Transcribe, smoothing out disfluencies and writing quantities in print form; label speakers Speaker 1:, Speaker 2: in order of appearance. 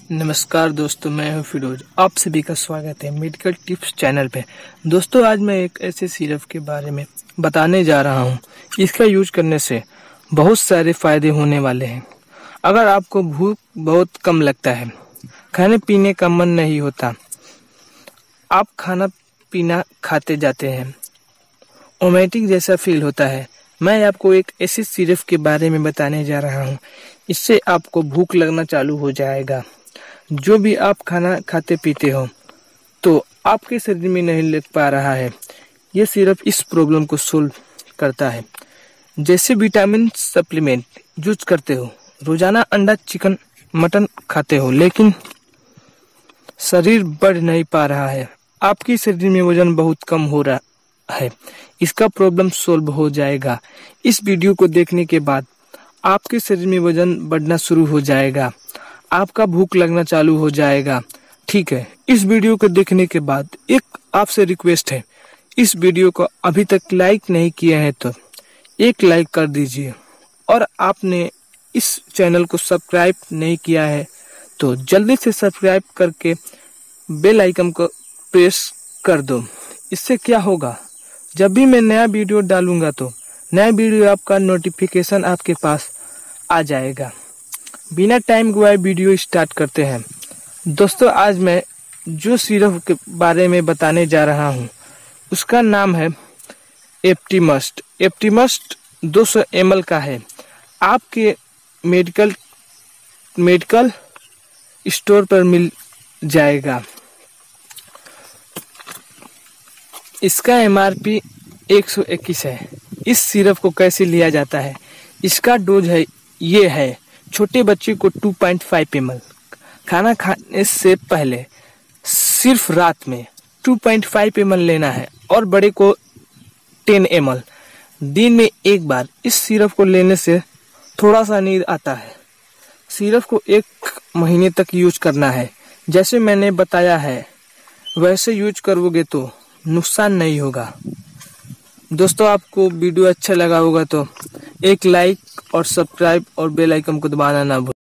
Speaker 1: नमस्कार दोस्तों, मैं हूं फिरोज। आप सभी का स्वागत है मेडिकल टिप्स चैनल पे। दोस्तों, आज मैं एक ऐसे सिरप के बारे में बताने जा रहा हूं। इसका यूज करने से बहुत सारे फायदे होने वाले हैं। अगर आपको भूख बहुत कम लगता है, खाने पीने का मन नहीं होता, आप खाना पीना खाते जाते हैं, ओमेटिक जैसा फील होता है, मैं आपको एक ऐसे सिरप के बारे में बताने जा रहा हूँ। इससे आपको भूख लगना चालू हो जाएगा। जो भी आप खाना खाते पीते हो तो आपके शरीर में नहीं लग पा रहा है, ये सिरप इस प्रॉब्लम को सोल्व करता है। जैसे विटामिन सप्लीमेंट यूज करते हो, रोजाना अंडा चिकन मटन खाते हो लेकिन शरीर बढ़ नहीं पा रहा है, आपके शरीर में वजन बहुत कम हो रहा है, इसका प्रॉब्लम सोल्व हो जाएगा। इस वीडियो को देखने के बाद आपके शरीर में वजन बढ़ना शुरू हो जाएगा, आपका भूख लगना चालू हो जाएगा। ठीक है, इस वीडियो को देखने के बाद एक आपसे रिक्वेस्ट है, इस वीडियो को अभी तक लाइक नहीं किया है तो एक लाइक कर दीजिए, और आपने इस चैनल को सब्सक्राइब नहीं किया है तो जल्दी से सब्सक्राइब करके बेल आइकन को प्रेस कर दो। इससे क्या होगा, जब भी मैं नया वीडियो डालूंगा तो नया वीडियो आपका नोटिफिकेशन आपके पास आ जाएगा। बिना टाइम गवाए वीडियो स्टार्ट करते हैं। दोस्तों, आज मैं जो सिरप के बारे में बताने जा रहा हूँ उसका नाम है एप्टीमस्ट। एप्टीमस्ट 200 ml का है। आपके मेडिकल स्टोर पर मिल जाएगा। इसका MRP 121 है। इस सिरप को कैसे लिया जाता है, इसका डोज है ये है। छोटे बच्चे को 2.5 ml, खाना खाने से पहले सिर्फ रात में 2.5 ml लेना है, और बड़े को 10 ml दिन में एक बार। इस सिरप को लेने से थोड़ा सा नींद आता है। सिरप को 1 महीने तक यूज करना है। जैसे मैंने बताया है वैसे यूज करोगे तो नुकसान नहीं होगा। दोस्तों, आपको वीडियो अच्छा लगा होगा तो एक लाइक और सब्सक्राइब और बेल आइकन को दबाना ना भूलें।